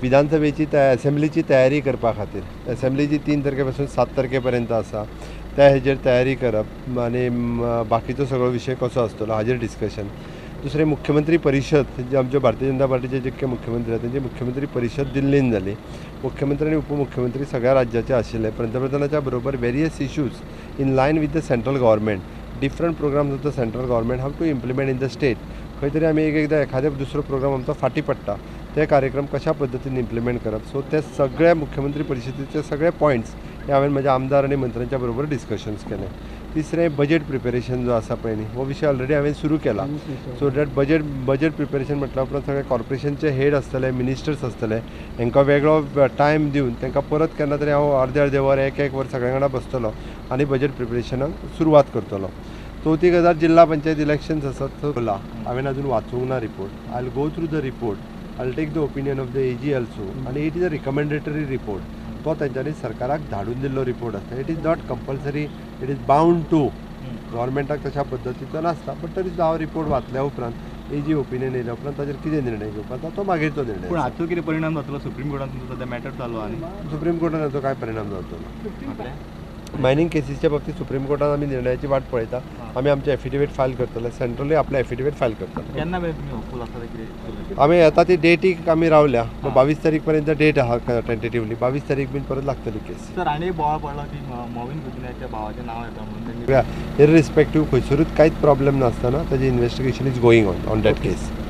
विधानसभेची असेंब्लीची तयारी करपा खातीर असेंब्लीची 3 तारखेपासून 7 तारखेपर्यंत आसा त्या हेजेर तयारी करप आनी बाकीचो सगळो विशय कसो आसतलो हाजेर डिस्कशन. दुसरें मुख्यमंत्री परिशद जे आमचे भारतीय जनता पार्टीचे जितके मुख्यमंत्री आहेत त्यांची मुख्यमंत्री परिशद दिल्लीन जाली. मुख्यमंत्री आणि उपमुख्यमंत्री सगळ्या राज्याचे आशिल्ले. पंतप्रधानाच्या बरोबर various issues in line with the central government different programmes of the central government have to implement in the state. खंय तरी आमी एकदा एखादो दुसरो प्रोग्राम आमचो फाटी पडटा ते कार्यक्रम कशा पद्दतीन इम्प्लिमेंट करप. सो ते सगळे मुख्यमंत्री परिशदेचे सगळे पॉयंट्स हे हांवें म्हज्या आमदार आनी मंत्र्यांच्या बरोबर डिस्कशन्स केले. तिसरें बजेट प्रिपेरेशन जो आसा पळय न्ही हो विशय ऑलरेडी हांवें सुरू केला. सो दॅट बजेट प्रिपेरेशन म्हटल्या उपरांत सगळे कॉर्पोरेशनचे हेड आसतले मिनिस्टर्स आसतले हांकां वेगळो टायम दिवन तांकां परत केन्ना तरी हांव अर्दे वर एक वर सगळ्यां वांगडा बसतलो आनी बजेट प्रिपेरेशनाक सुरवात करतलो. चवथी गजाल जिल्हा पंचायत इलेक्शन्स आसात तो बोला हांवें अजून वाचूंक ना report. I will go through the report. I will take the opinion of the AG also आनी it is a recommendatory report. तो तेंच्यांनी सरकाराक धाडून दिल्लो रिपोर्ट आसता. It is not compulsory it is bound to गव्हर्मेंटाक तशा पद्दतीचो नासता. बट तरी हांव रिपोर्ट वाचल्या उपरांत एजी ओपिनियन येयल्या उपरांत ताचेर कितें निर्णय घेवपाचो तो मागीरचो निर्णय. पूण हाचो कितें परिणाम जातलो सुप्रीम कोर्टान सद्या मॅटर चालू आनी सुप्रीम कोर्टान हाचो काय परिणाम जातलो. मायनिंग केसीच्या बाबतीत सुप्रीम कोर्टान आमी निर्णयाची वाट पळयता. आमी आमचे एफिडेविट फायल करतले सेंट्रली आपले एफिडेविट फायल करतले. केन्ना मेरेन तुमी होपफूल आसा कितें आमी येता ती डेटीक आमी रावल्या. 22 तारीख पर्यंत डेट आहा टेंटेटिवली. 22 तारीख बीन परत लागतली केस. सर आनी एक बोवाळ पडला की मोविन गुदिन्याच्या भावाचें नांव येता म्हणून इररिस्पेक्टीव खंयसरूच कांयच प्रॉब्लेम नासतना ताजी investigation is going on that case.